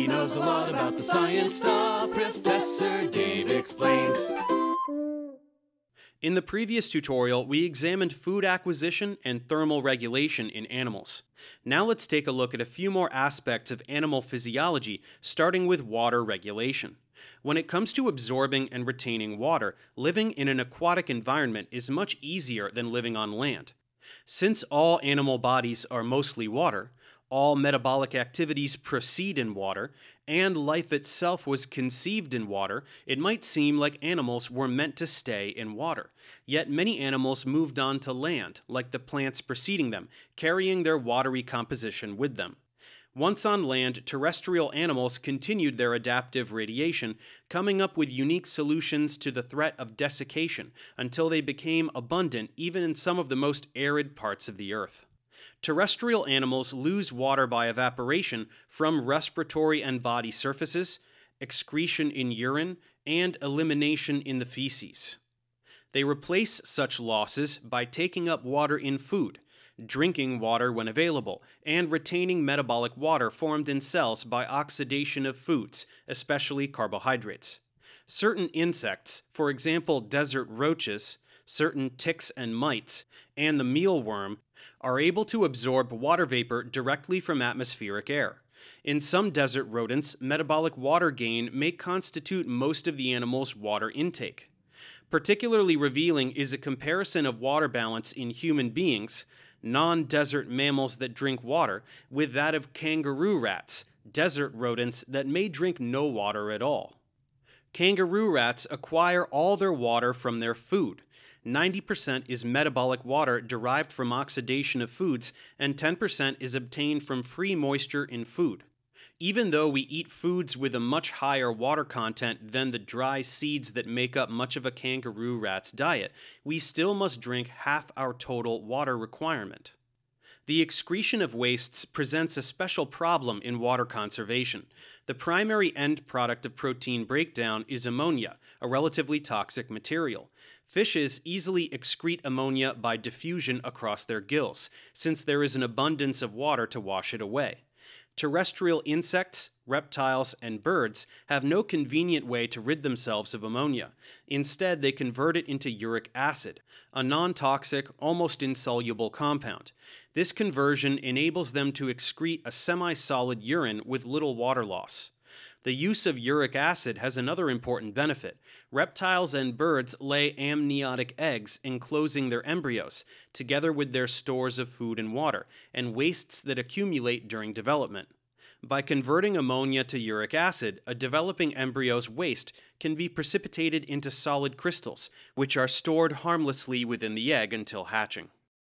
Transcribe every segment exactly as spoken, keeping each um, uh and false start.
He knows a lot about the science stuff. Professor Dave explains. In the previous tutorial, we examined food acquisition and thermal regulation in animals. Now let's take a look at a few more aspects of animal physiology, starting with water regulation. When it comes to absorbing and retaining water, living in an aquatic environment is much easier than living on land. Since all animal bodies are mostly water, all metabolic activities proceed in water, and life itself was conceived in water, it might seem like animals were meant to stay in water. Yet many animals moved on to land, like the plants preceding them, carrying their watery composition with them. Once on land, terrestrial animals continued their adaptive radiation, coming up with unique solutions to the threat of desiccation until they became abundant even in some of the most arid parts of the earth. Terrestrial animals lose water by evaporation from respiratory and body surfaces, excretion in urine, and elimination in the feces. They replace such losses by taking up water in food, drinking water when available, and retaining metabolic water formed in cells by oxidation of foods, especially carbohydrates. Certain insects, for example desert roaches, certain ticks and mites, and the mealworm, are able to absorb water vapor directly from atmospheric air. In some desert rodents, metabolic water gain may constitute most of the animal's water intake. Particularly revealing is a comparison of water balance in human beings, non-desert mammals that drink water, with that of kangaroo rats, desert rodents that may drink no water at all. Kangaroo rats acquire all their water from their food. ninety percent is metabolic water derived from oxidation of foods, and ten percent is obtained from free moisture in food. Even though we eat foods with a much higher water content than the dry seeds that make up much of a kangaroo rat's diet, we still must drink half our total water requirement. The excretion of wastes presents a special problem in water conservation. The primary end product of protein breakdown is ammonia, a relatively toxic material. Fishes easily excrete ammonia by diffusion across their gills, since there is an abundance of water to wash it away. Terrestrial insects, reptiles, and birds have no convenient way to rid themselves of ammonia. Instead, they convert it into uric acid, a non-toxic, almost insoluble compound. This conversion enables them to excrete a semi-solid urine with little water loss. The use of uric acid has another important benefit. Reptiles and birds lay amniotic eggs enclosing their embryos, together with their stores of food and water, and wastes that accumulate during development. By converting ammonia to uric acid, a developing embryo's waste can be precipitated into solid crystals, which are stored harmlessly within the egg until hatching.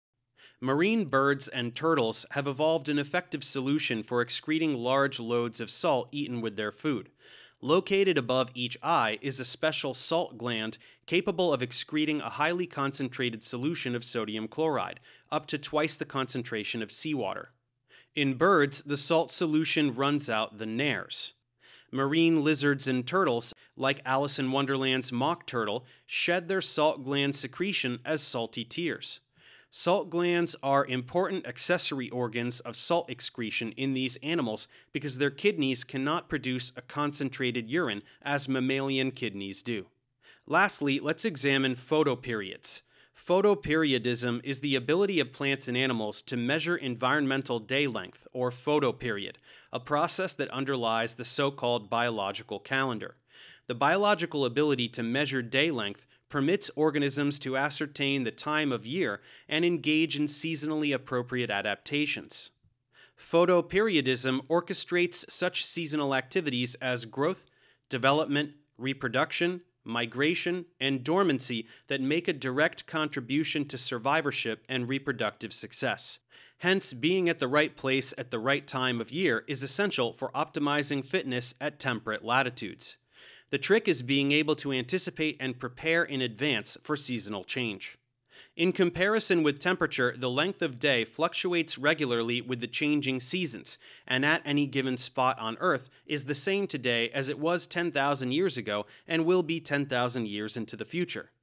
Marine birds and turtles have evolved an effective solution for excreting large loads of salt eaten with their food. Located above each eye is a special salt gland capable of excreting a highly concentrated solution of sodium chloride, up to twice the concentration of seawater. In birds, the salt solution runs out the nares. Marine lizards and turtles, like Alice in Wonderland's mock turtle, shed their salt gland secretion as salty tears. Salt glands are important accessory organs of salt excretion in these animals because their kidneys cannot produce a concentrated urine as mammalian kidneys do. Lastly, let's examine photoperiods. Photoperiodism is the ability of plants and animals to measure environmental day length, or photoperiod, a process that underlies the so-called biological calendar. The biological ability to measure day length permits organisms to ascertain the time of year and engage in seasonally appropriate adaptations. Photoperiodism orchestrates such seasonal activities as growth, development, reproduction, migration, and dormancy that make a direct contribution to survivorship and reproductive success. Hence, being at the right place at the right time of year is essential for optimizing fitness at temperate latitudes. The trick is being able to anticipate and prepare in advance for seasonal change. In comparison with temperature, the length of day fluctuates regularly with the changing seasons, and at any given spot on Earth is the same today as it was ten thousand years ago and will be ten thousand years into the future.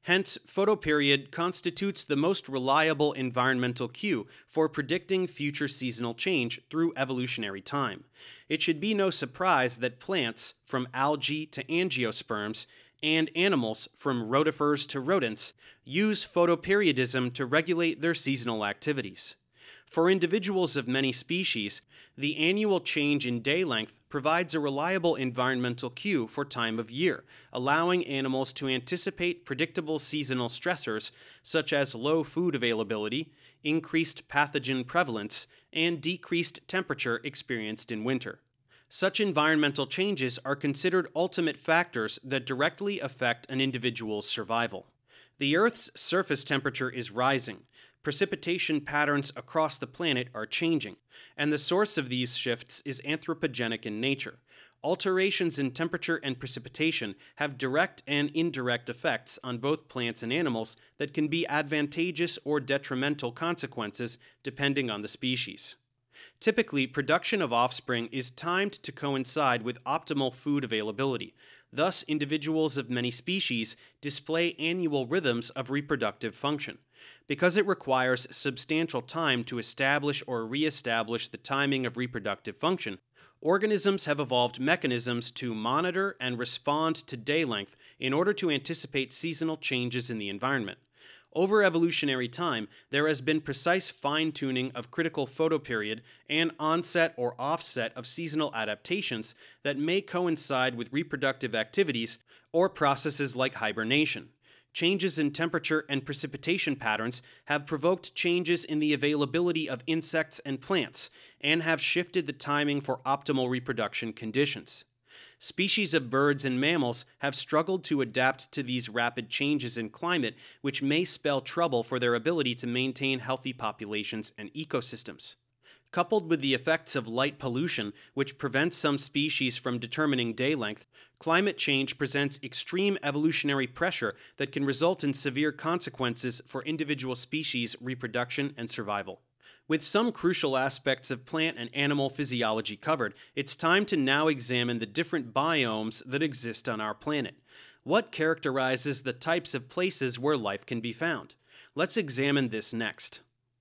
Hence, photoperiod constitutes the most reliable environmental cue for predicting future seasonal change through evolutionary time. It should be no surprise that plants, from algae to angiosperms, and animals, from rotifers to rodents, use photoperiodism to regulate their seasonal activities. For individuals of many species, the annual change in day length provides a reliable environmental cue for time of year, allowing animals to anticipate predictable seasonal stressors such as low food availability, increased pathogen prevalence, and decreased temperature experienced in winter. Such environmental changes are considered ultimate factors that directly affect an individual's survival. The Earth's surface temperature is rising, precipitation patterns across the planet are changing, and the source of these shifts is anthropogenic in nature. Alterations in temperature and precipitation have direct and indirect effects on both plants and animals that can be advantageous or detrimental consequences depending on the species. Typically, production of offspring is timed to coincide with optimal food availability. Thus, individuals of many species display annual rhythms of reproductive function. Because it requires substantial time to establish or re-establish the timing of reproductive function, organisms have evolved mechanisms to monitor and respond to day length in order to anticipate seasonal changes in the environment. Over evolutionary time, there has been precise fine-tuning of critical photoperiod and onset or offset of seasonal adaptations that may coincide with reproductive activities or processes like hibernation. Changes in temperature and precipitation patterns have provoked changes in the availability of insects and plants, and have shifted the timing for optimal reproduction conditions. Species of birds and mammals have struggled to adapt to these rapid changes in climate, which may spell trouble for their ability to maintain healthy populations and ecosystems. Coupled with the effects of light pollution, which prevents some species from determining day length, climate change presents extreme evolutionary pressure that can result in severe consequences for individual species' reproduction and survival. With some crucial aspects of plant and animal physiology covered, it's time to now examine the different biomes that exist on our planet. What characterizes the types of places where life can be found? Let's examine this next.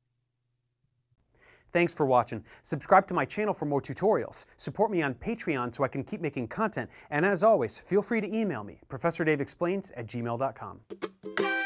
Thanks for watching. Subscribe to my channel for more tutorials. Support me on Patreon so I can keep making content. And as always, feel free to email me, Professor Dave Explains at gmail dot com.